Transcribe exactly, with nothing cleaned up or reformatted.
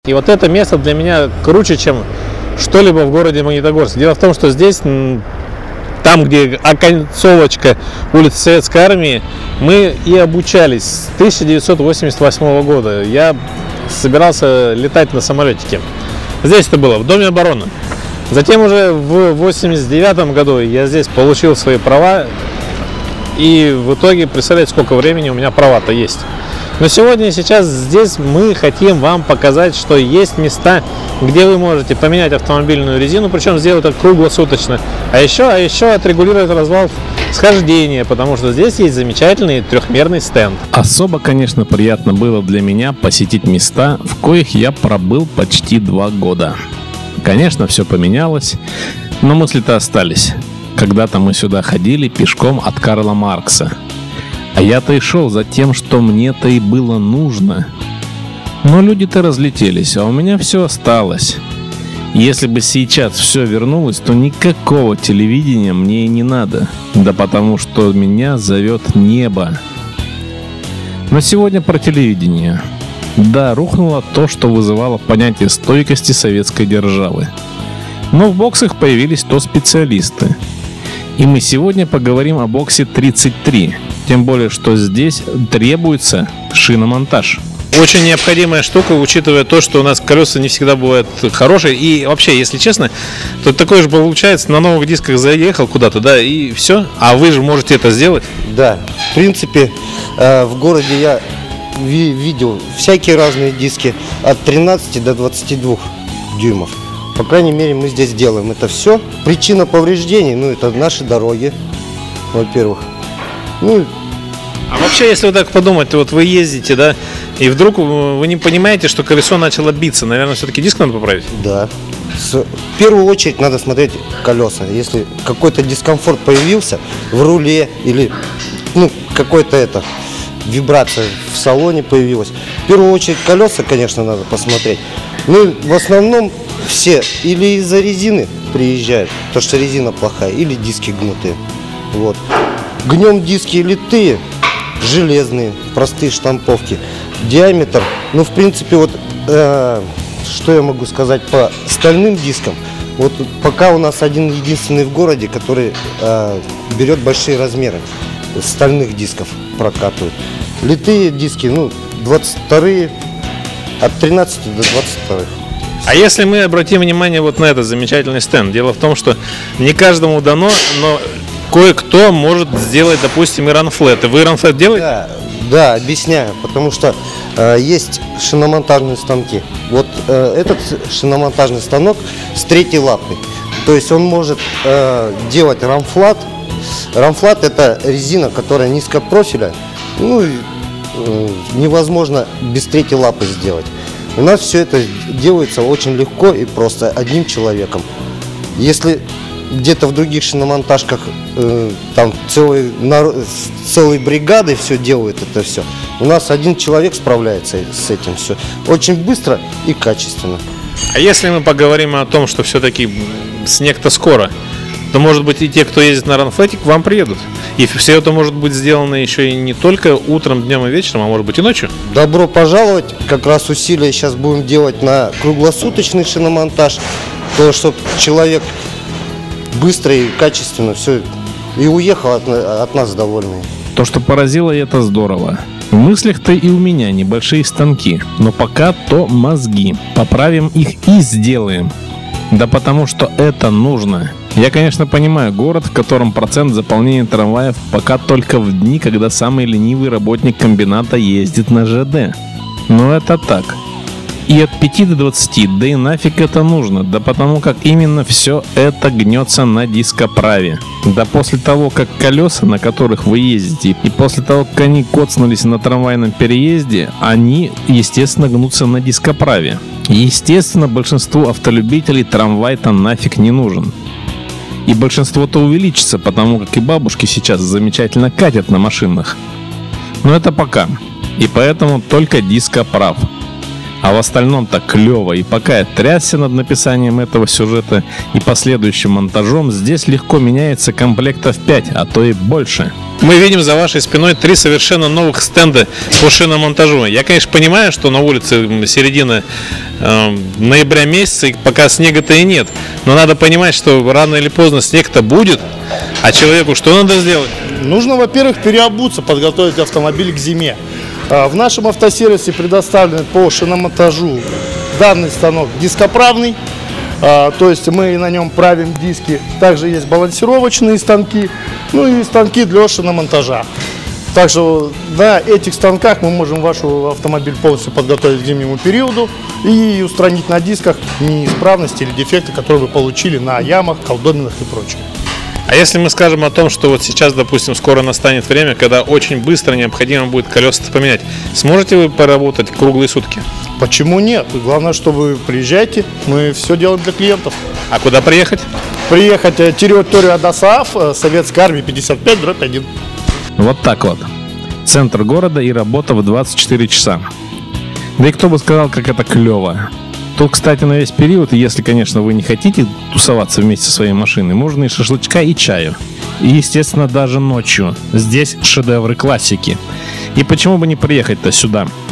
И вот это место для меня круче, чем что-либо в городе Магнитогорск. Дело в том, что здесь, там, где оконцовочка улицы Советской Армии, мы и обучались с тысяча девятьсот восемьдесят восьмого года. Я собирался летать на самолетике. Здесь это было, в Доме обороны. Затем уже в восемьдесят девятом году я здесь получил свои права. И в итоге, представляете, сколько времени у меня права-то есть. Но сегодня, сейчас здесь мы хотим вам показать, что есть места, где вы можете поменять автомобильную резину, причем сделать это круглосуточно. А еще, а еще отрегулировать развал схождения, потому что здесь есть замечательный трехмерный стенд. Особо, конечно, приятно было для меня посетить места, в коих я пробыл почти два года. Конечно, все поменялось, но мысли-то остались. Когда-то мы сюда ходили пешком от Карла Маркса. А я-то и шел за тем, что мне-то и было нужно. Но люди-то разлетелись, а у меня все осталось. Если бы сейчас все вернулось, то никакого телевидения мне и не надо. Да потому что меня зовет небо. Но сегодня про телевидение. Да, рухнуло то, что вызывало понятие стойкости советской державы. Но в боксах появились то специалисты. И мы сегодня поговорим о боксе тридцать три. Тем более, что здесь требуется шиномонтаж. Очень необходимая штука, учитывая то, что у нас колеса не всегда бывают хорошие. И вообще, если честно, то такое же получается, на новых дисках заехал куда-то, да, и все. А вы же можете это сделать. Да, в принципе, в городе я видел всякие разные диски от тринадцати до двадцати двух дюймов. По крайней мере, мы здесь делаем это все. Причина повреждений, ну, это наши дороги, во-первых. Ну, а вообще, если вот так подумать, вот вы ездите, да, и вдруг вы не понимаете, что колесо начало биться, наверное, все-таки диск надо поправить? Да. С, в первую очередь надо смотреть колеса. Если какой-то дискомфорт появился в руле или, ну, какой-то это, вибрация в салоне появилась, в первую очередь колеса, конечно, надо посмотреть. Ну, в основном все или из-за резины приезжают, то что резина плохая, или диски гнутые. Вот. Гнем диски литые, железные, простые штамповки. Диаметр, ну, в принципе, вот, э, что я могу сказать по стальным дискам. Вот пока у нас один единственный в городе, который э, берет большие размеры стальных дисков, прокатывает. Литые диски, ну, двадцать вторые, от тринадцати до двадцати вторых. А если мы обратим внимание вот на этот замечательный стенд, дело в том, что не каждому дано, но кое-кто может сделать, допустим, и ранфлеты. Вы ранфлет делаете? Да, да, объясняю, потому что э, есть шиномонтажные станки. Вот э, этот шиномонтажный станок с третьей лапой. То есть он может э, делать рамфлат. Рамфлат — это резина, которая низкого профиля. Ну, э, невозможно без третьей лапы сделать. У нас все это делается очень легко и просто одним человеком. Если где-то в других шиномонтажках э, там целые, целые бригады все делают это все, у нас один человек справляется с этим все. Очень быстро и качественно. А если мы поговорим о том, что все-таки снег-то скоро, то, может быть, и те, кто ездит на ранфлете, к вам приедут. И все это может быть сделано еще и не только утром, днем и вечером, а может быть и ночью. Добро пожаловать. Как раз усилия сейчас будем делать на круглосуточный шиномонтаж, то, чтобы человек быстро и качественно все и уехал от, от нас довольный. То, что поразило, это здорово. В мыслях-то и у меня небольшие станки, но пока то мозги. Поправим их и сделаем. Да потому что это нужно. Я, конечно, понимаю город, в котором процент заполнения трамваев пока только в дни, когда самый ленивый работник комбината ездит на ЖД. Но это так. И от пяти до двадцати, да и нафиг это нужно, да потому как именно все это гнется на дископраве. Да после того, как колеса, на которых вы ездите, и после того, как они коцнулись на трамвайном переезде, они, естественно, гнутся на дископраве. Естественно, большинству автолюбителей трамвай-то нафиг не нужен. И большинство-то увеличится, потому как и бабушки сейчас замечательно катят на машинах. Но это пока. И поэтому только дископрав. А в остальном так клево. И пока я трясся над написанием этого сюжета и последующим монтажом, здесь легко меняется комплектов пять, а то и больше. Мы видим за вашей спиной три совершенно новых стенда по шиномонтажу. Я, конечно, понимаю, что на улице середина э, ноября месяца, и пока снега-то и нет. Но надо понимать, что рано или поздно снег-то будет, а человеку что надо сделать? Нужно, во-первых, переобуться, подготовить автомобиль к зиме. В нашем автосервисе предоставлен по шиномонтажу данный станок дископравный. То есть мы на нем правим диски. Также есть балансировочные станки, ну и станки для шиномонтажа. Также на этих станках мы можем ваш автомобиль полностью подготовить к зимнему периоду и устранить на дисках неисправности или дефекты, которые вы получили на ямах, колдобинах и прочее. А если мы скажем о том, что вот сейчас, допустим, скоро настанет время, когда очень быстро необходимо будет колеса поменять, сможете вы поработать круглые сутки? Почему нет? Главное, что вы приезжаете, мы все делаем для клиентов. А куда приехать? Приехать в территорию АДОСААФ, Советской армии, пятьдесят пять дробь один. Вот так вот. Центр города и работа в двадцать четыре часа. Да и кто бы сказал, как это клево. Тут, кстати, на весь период, если, конечно, вы не хотите тусоваться вместе со своей машиной, можно и шашлычка, и чаю. И, естественно, даже ночью. Здесь шедевры классики. И почему бы не приехать-то сюда?